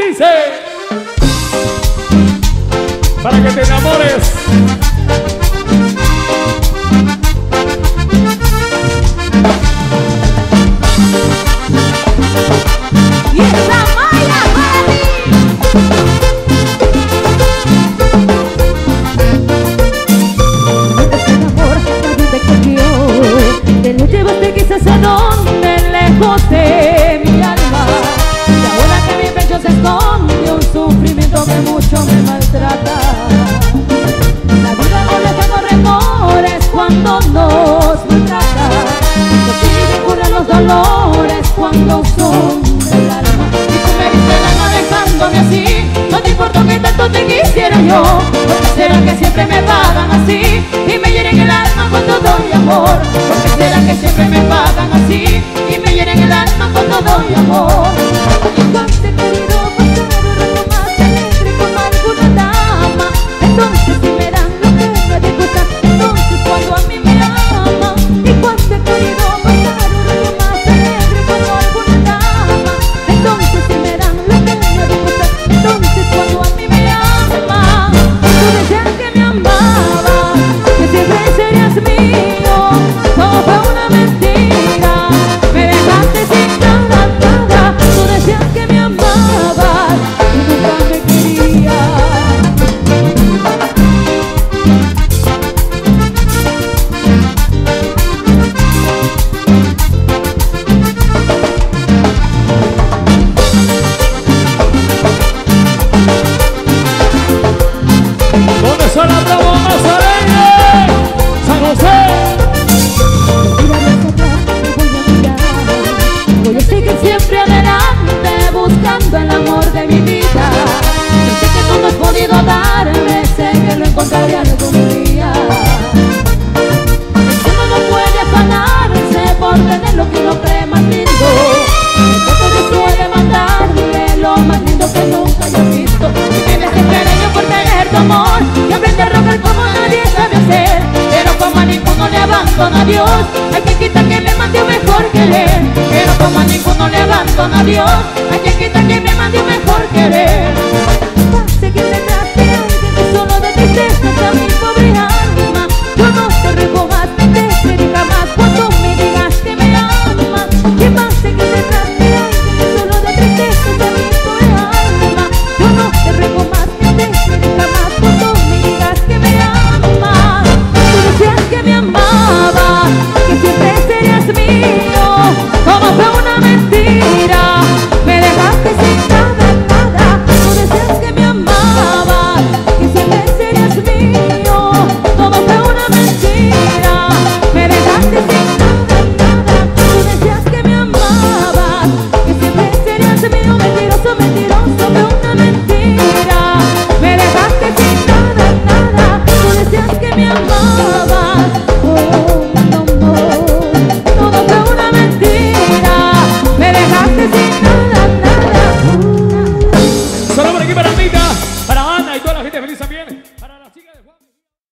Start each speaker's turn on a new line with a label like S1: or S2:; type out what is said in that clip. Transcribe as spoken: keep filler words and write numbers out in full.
S1: Dice, para que te enamores.
S2: Y esa baila para mí. Este amor nadie te cogió, te lo llevaste quizás a donde lejos de mi alma. Y ahora que mi pecho se esconde un sufrimiento que mucho me maltrata. La vida no deja los rencores cuando nos maltrata. Los siguen curan los dolores cuando son del alma. Y tú me diste el alma dejándome así. No te importa que tanto te quisiera yo. ¿Por qué será que siempre me pagan así? Y me hieren el alma cuando doy amor. ¿Por qué será que siempre me pagan así? Y me hieren el alma cuando doy amor. Y cuando he querido pasar un rato más alegre con alguna dama, entonces si me dan lo que me de gustar, entonces cuando a mí me ama. Y cuando he querido pasar un rato más alegre con alguna dama, entonces si me dan lo que me de gustar, entonces cuando a mí me ama. Tú decías que me amabas, que siempre serías mío, todo fue una mentira, me dejaste sin nada, nada. Tú decías que me amabas y nunca me querías.
S1: ¿Dónde son las bravas más alegres? San José.
S2: Voy a seguir siempre adelante buscando el amor de mi vida. Yo sé que tú no has podido darme, sé que lo encontraré algún día. Uno no puede afanarse por tener lo que uno cree más lindo. El otro suele mandarle lo más lindo que nunca haya visto. Y me desesperé yo por tener tu amor y aprendí a rogar como nadie sabe hacer. Pero como a ninguno le abandona a Dios, hay que quitar que me mande un mejor querer. Pero como a ninguno le abandona a Dios, hay que quitar que me mande un mejor querer.